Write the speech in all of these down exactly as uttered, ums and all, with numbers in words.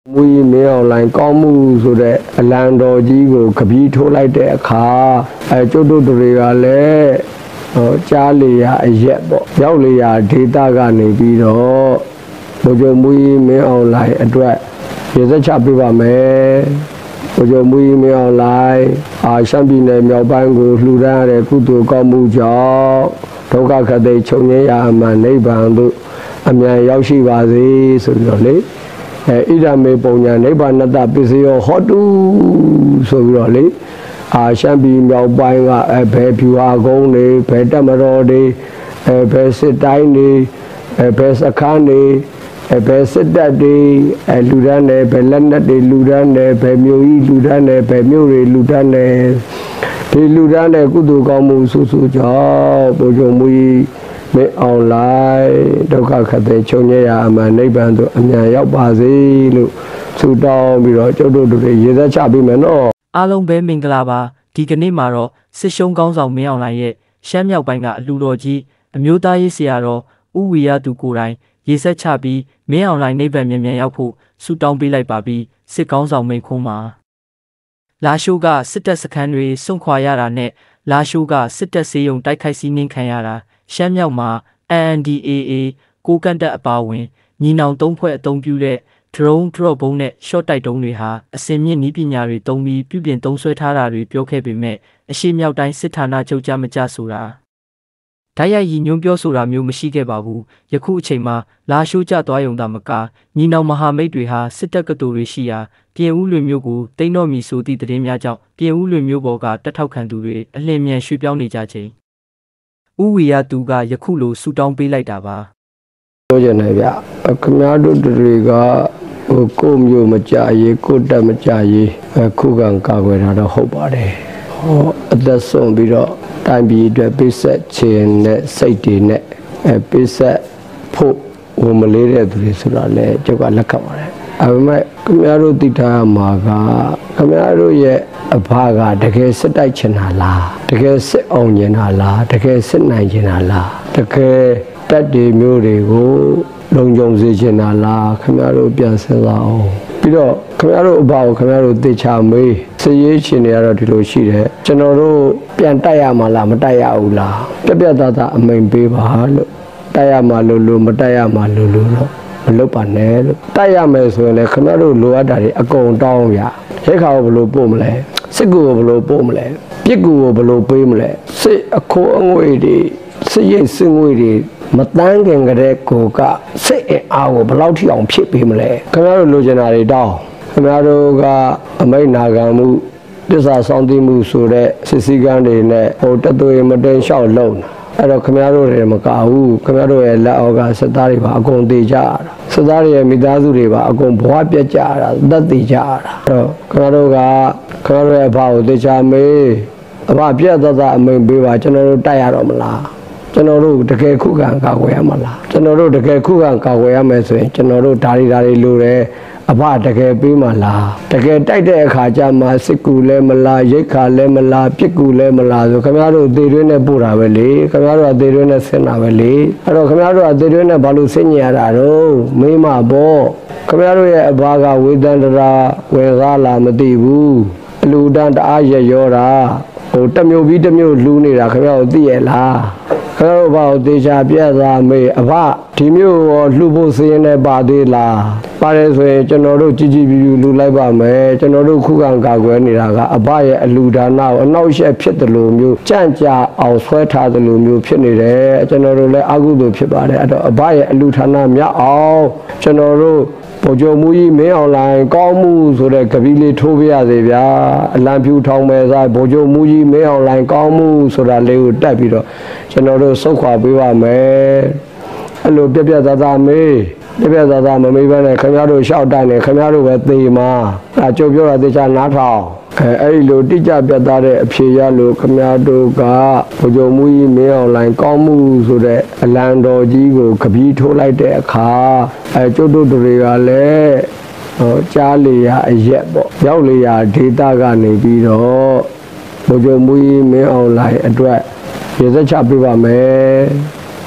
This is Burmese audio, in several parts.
မူကြီးမင်းအောင်လိုင်းကောင်းမှုဆိုတဲ့အလံတော်ကြီးကိုကပီးထိုးလိုက်တဲ့အခါအဲကျုပ်တို့တွေကလည်းဟောကြားလေရအရက်ပေါ့ရောက်လေရဒေတာကနေပြီးတော့ဘုရားမူကြီးမင်းအောင်လိုင်းအတွက်ရေစက်ချပေးပါမယ်ဘုရားမူကြီးမင်းအောင်လိုင်းအာရှမ်းပြည်နယ်မြောက်ပိုင်းကိုလှူဒါန်းရတဲ့ကုသိုလ်ကောင်းမှုကြောင့်ဒုက္ခခတ်သိချုပ်ငြိမ်းရာအမှန်နိဗ္ဗာန်သို့အမြန်ရောက်ရှိပါစေဆိုပြီးတော့လေအဲဣဒမေပုံညာနိဗ္ဗာန်တပစ္စယောဟောတုဆိုပြီးတော့လေအာရှမ်းပြည်မြောက်ပိုင်းကအဲဘယ်ဖြူဟာကုန်းတွေဘယ်တမတော်တွေအဲဘယ်စစ်တိုင်းတွေအဲဘယ်စခန်းတွေအဲဘယ်စစ်တပ်တွေအဲလူဒန်းတယ်ဘယ်လက်နက်တွေလူဒန်းတယ်ဘယ်မျိုးကြီးလူဒန်းတယ်ဘယ်မျိုးတွေလူဒန်းတယ်ဒီလူဒန်းတဲ့ကုသိုလ်ကောင်းမှုစုစုကြောင့်ဘုရားမူကြီးမင်းအောင်လိုက်ဒုက္ခခတ်တဲ့ချုပ်ငြိမ်းရာအမှန်နိဗ္ဗာန်သို့အမြန်ရောက်ပါစေလို့ဆုတောင်းပြီးတော့ကျုပ်တို့တွေရေစက်ချပြီးမယ်နော်အားလုံးပဲမင်္ဂလာပါဒီကနေ့မှာတော့စစ်ရှုံးကောင်းဆောင်မင်းအောင်လှိုင်ရဲ့ရှမ်းမြောက်ပိုင်းကအလှူတော်ကြီးအမျိုးသားရေးဆရာတော်ဦးဝီရသူကိုယ်တိုင်ရေစက်ချပြီးမင်းအောင်လှိုင်နိဗ္ဗာန်မြန်မြန်ရောက်ဖို့ဆုတောင်းပေးလိုက်ပါပြီးစစ်ကောင်းဆောင်မိန့်ခွန်းမှာလာရှိုးကစစ်တပ်စခန်းတွေစွန့်ခွာရတာနဲ့လာရှိုးကစစ်တပ်စေယုံတိုက်ခိုက်စီးနင်းခံရတာရှမ်းမြောက်မှာ အန် အန် ဒီ အေ အေ ကိုကန့်တပ်အပါအဝင်ညီနောင်သုံးဖွဲ့အုံပြုတဲ့ drone drop ဘုံနဲ့ short တိုက်တုံးတွေဟာအစင်မြင့်နည်းပညာတွေသုံးပြီးပြုပြင်သုံးစွဲထားတာတွေပြောခဲ့ပေမဲ့အရှိမြောက်တိုင်းစစ်ဌာနချုပ်ကြမကြဆိုတာဓာတ်ရိုက်ရည်ညွှန်းပြောဆိုတာမျိုးမရှိခဲ့ပါဘူးယခုအချိန်မှာလာရှိုးကျသွားရုံသာမကညီနောင်မဟာမိတ်တွေဟာစစ်တပ်ကတူတွေရှိရာပြင်ဦးလွင်မျိုးကိုတိမ့်တော်မီဆိုသည့်သတင်းများကြောင့်ပြင်ဦးလွင်မျိုးပေါ်ကတက်ထောက်ခံသူတွေအလင်းမြန်ရွှေ့ပြောင်းနေကြချိန်ဦးဝီရသူကယခုလိုဆူတောင်းပေးလိုက်တာပါပြောချင်တယ်ဗျခင်ဗျားတို့တွေကဟိုကိုမျိုးမကြရေးကိုတက်မကြရေးခုခံကာကွယ်တာတော့ဟုတ်ပါတယ်ဟောအသက်ဆုံးပြီးတော့တိုင်းပြည်အတွက်ပိဆက်ခြင်းနဲ့စိတ်တွေနဲ့အဲပိဆက်ဖို့ဟိုမလေးတဲ့သူတွေဆိုတာလည်းကျုပ်ကလက်ခံပါတယ်အဲပေမဲ့ခင်ဗျားတို့သိထားမှာကခင်ဗျားတို့ရဲ့အဖကတကယ်စစ်တိုက်ချင်တာလားတကယ်စစ်အောင်ကျင်တာလားတကယ်စစ်နိုင်ကျင်တာလားတကယ်တပ်တွေမျိုးတွေကိုလုံခြုံစေချင်တာလားခင်ဗျားတို့ပြန်စဉ်းစားအောင်ပြီးတော့ခင်ဗျားတို့အဖကိုခင်ဗျားတို့သိချမေးစည်ရေးရှင်တွေကတော့ဒီလိုရှိတယ်ကျွန်တော်တို့ပြန်တိုက်ရမှာလားမတိုက်ရဘူးလားပြပြသားသားအမိန်ပေးပါလို့တိုက်ရမှာလို့လို့မတိုက်ရမှာလို့လို့တော့မလုပ်ပါနဲ့လို့တိုက်ရမယ်ဆိုရင်လည်းခင်ဗျားတို့လိုအပ်တာတွေအကုန်တောင်းရရက်ခါကိုဘယ်လိုပို့မလဲစစ်ကူကိုဘယ်လိုပို့မလဲပြစ်ကူကိုဘယ်လိုပေးမလဲစစ်အခိုးအငွေတွေစစ်ရိတ်စစ်ငွေတွေမတန်းခင်ကတဲ့ကိုကစစ်အင်အားကိုဘယ်လောက်ထိအောင်ဖြစ်ပေးမလဲခင်ဗျားတို့လိုချင်တာတွေတောင်းခင်ဗျားတို့ကအမိတ်နာခံမှုတစ္ဆာဆောင်သိမှုဆိုတဲ့စစ်စည်းကမ်းတွေနဲ့ဟိုတသွေမတင်လျှောက်လုံးအဲ့တော့ခင်ဗျားတို့တွေမကဘူးခင်ဗျားတို့ရဲ့လက်အောက်ကစစ်သားတွေပါအကုန်သေးကြရတာစစ်သားတွေရဲ့မိသားစုတွေပါအကုန်ဘဝပြတ်ကြရတာသက်သေးကြရတာအဲ့တော့ခင်ဗျားတို့ကခင်ဗျားတို့ရဲ့အဖကိုသိချာမေးအဖပြတ်သက်သက်အမိန်ပေးပါကျွန်တော်တို့တိုက်ရတော့မလားကျွန်တော်တို့တကယ်ခုခံကာကွယ်ရမှာလားကျွန်တော်တို့တကယ်ခုခံကာကွယ်ရမယ်ဆိုရင်ကျွန်တော်တို့ဓာရီဓာရီလိုတယ်အဖတကယ်ပေးမှာလားတကယ်တိုက်တဲ့အခါကျမှစစ်ကူလဲမလားရိတ်ခါလဲမလားပြစ်ကူလဲမလားဆိုခင်ဗျားတို့သေတွင်းနဲ့ပို့တာပဲလေခင်ဗျားတို့ကသေတွင်းနဲ့ဆင်းတာပဲလေအဲ့တော့ခင်ဗျားတို့ကသေတွင်းနဲ့ဘာလို့ဆင်းညရတာတော့မေးမှာပေါ့ခင်ဗျားတို့ရဲ့အဘကဝေဒန္တရာဝယ်စားလာမသိဘူးအလူတန်းတအားရရောတာဟိုတမျိုးပြီးတမျိုးလူနေတာခင်ဗျားတို့သိရလားခင်ဗျားတို့ဘာကိုတေချာပြတ်သားမေးအဖဒီမျိုးရောလှူဖို့စင်းနေပါသေးလားပါတယ်ဆိုရင်ကျွန်တော်တို့ကြည်ကြည်ပြူပြူလှူလိုက်ပါမယ်ကျွန်တော်တို့ခုခံကာကွယ်နေတာကအဖရဲ့အလူဒါနကိုအနောက်ရှက်ဖြစ်တယ်လို့မျိုးကြန့်ကြာအောင်ဆွဲထားတယ်လို့မျိုးဖြစ်နေတယ်ကျွန်တော်တို့လည်းအကုသိုလ်ဖြစ်ပါတယ်အဲ့တော့အဖရဲ့အလူဌာနမြတ်အောင်ကျွန်တော်တို့ဗိုလ်ချုပ်မူကြီးမင်းအောင်လှိုင်ကောင်းမှုဆိုတဲ့ကပီးလေးထိုးပြရစေဗျာအလံဖြူထောင်မယ်စားဗိုလ်ချုပ်မူကြီးမင်းအောင်လှိုင်ကောင်းမှုဆိုတာလေးကိုတက်ပြီးတော့ကျွန်တော်တို့စုခွာပေးပါမယ်အဲ့လိုပြပြသားသားမေးပြပြသားသားမမေးဘဲနဲ့ခင်ဗျားတို့ရှောက်တိုင်နေခင်ဗျားတို့ပဲသေမှာအဲကြုံပြောတာသေချာနားထောင်အဲအဲ့ဒီလိုတိကျပြတ်သားတဲ့အဖြေရလို့ခင်ဗျားတို့ကဗိုလ်ချုပ်မူကြီးမင်းအောင်လှိုင်ကောင်းမှုဆိုတဲ့အလံတော်ကြီးကိုကပီးထိုးလိုက်တဲ့အခါအဲကျုပ်တို့တွေကလည်းဟောကြားလေရအရက်ပေါ့ရောက်လေရဒေတာကနေပြီးတော့ဗိုလ်ချုပ်မူကြီးမင်းအောင်လှိုင်အတွက်ရေစက်ချပေးပါမယ်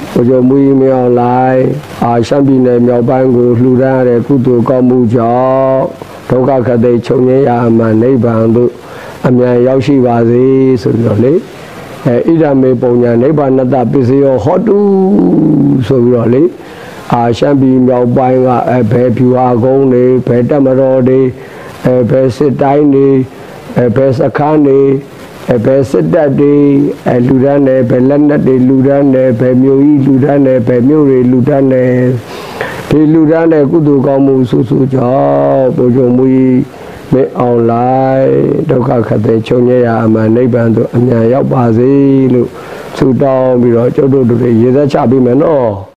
ကိုကျော်မူကြီးမြောက်လိုက်အာရှမ်းပြည်နယ်မြောက်ပိုင်းကိုလှူဒါန်းရတဲ့ကုသိုလ်ကောင်းမှုကြောင့်ဒုက္ခခတ်သိချုပ်ငြိမ်းရာအမှန်နိဗ္ဗာန်သို့အမြန်ရောက်ရှိပါစေဆိုပြီးတော့လေအဲဣဒမေပုံညာနိဗ္ဗာန်တပစ္စယောဟောတုဆိုပြီးတော့လေအာရှမ်းပြည်မြောက်ပိုင်းကအဲဘယ်ဖြူဟာကုန်းတွေဘယ်တက်မတော်တွေအဲဘယ်စစ်တိုင်းတွေအဲဘယ်စခန်းတွေအဲဘယ်စစ်တပ်တွေအဲလူဒန်းတယ်ဘယ်လက်နက်တွေလူဒန်းတယ်ဘယ်မျိုးကြီးလူဒန်းတယ်ဘယ်မျိုးတွေလူဒန်းတယ်ဒီလူဒန်းတဲ့ကုသိုလ်ကောင်းမှုဆူဆူကြောင့်ဘုရားမူကြီးမင်းအောင်လိုက်ဒုက္ခခတ်သိချုပ်ငြိမ်းရာအမှန်နိဗ္ဗာန်သို့အမြန်ရောက်ပါစေလို့ဆုတောင်းပြီးတော့ကျုပ်တို့တို့ရေသက်ချပေးမယ်နော်